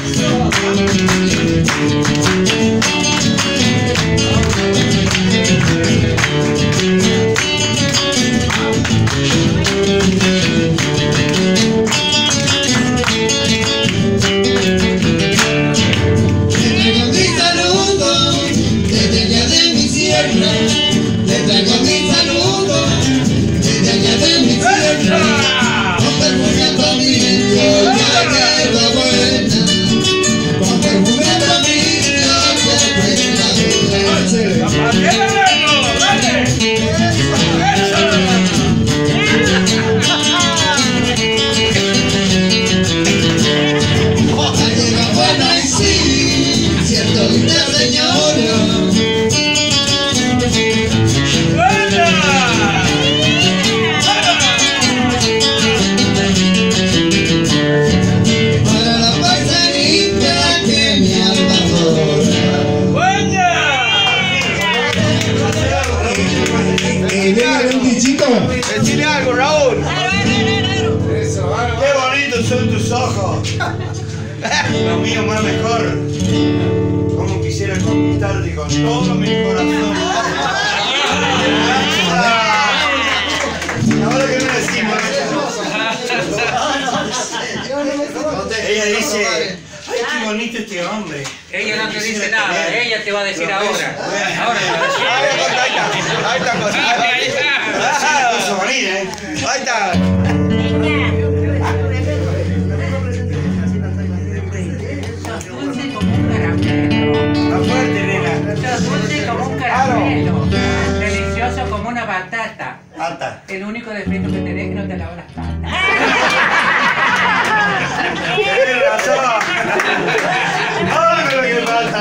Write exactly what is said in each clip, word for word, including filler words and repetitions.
Decile algo, Raúl. Qué bonitos son tus ojos. Los míos más mejor. Como quisiera conquistarte con todo mi corazón. Ahora que me decimos. Ella dice, ay, qué bonito este hombre. Ella no te dice nada, ella te va a decir ahora. Ahora te va a decir. Ahí está, ahí está. Ahí está. Ahí está. Dulce como un caramelo. Más fuerte, nena. Dulce como un caramelo. Delicioso como una batata. Alta. El único defecto que tenés es que no te lavas las patas. Tienes razón. ¡Ay, pero qué pasa!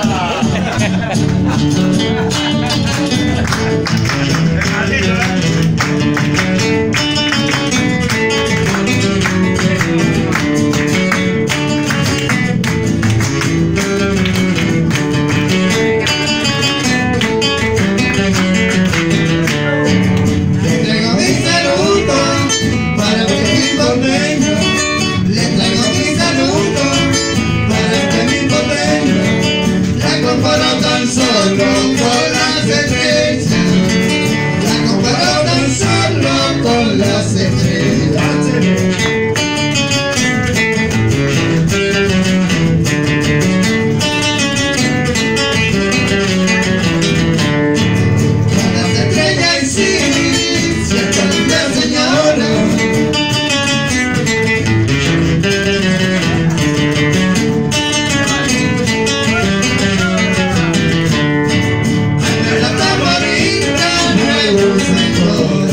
Oh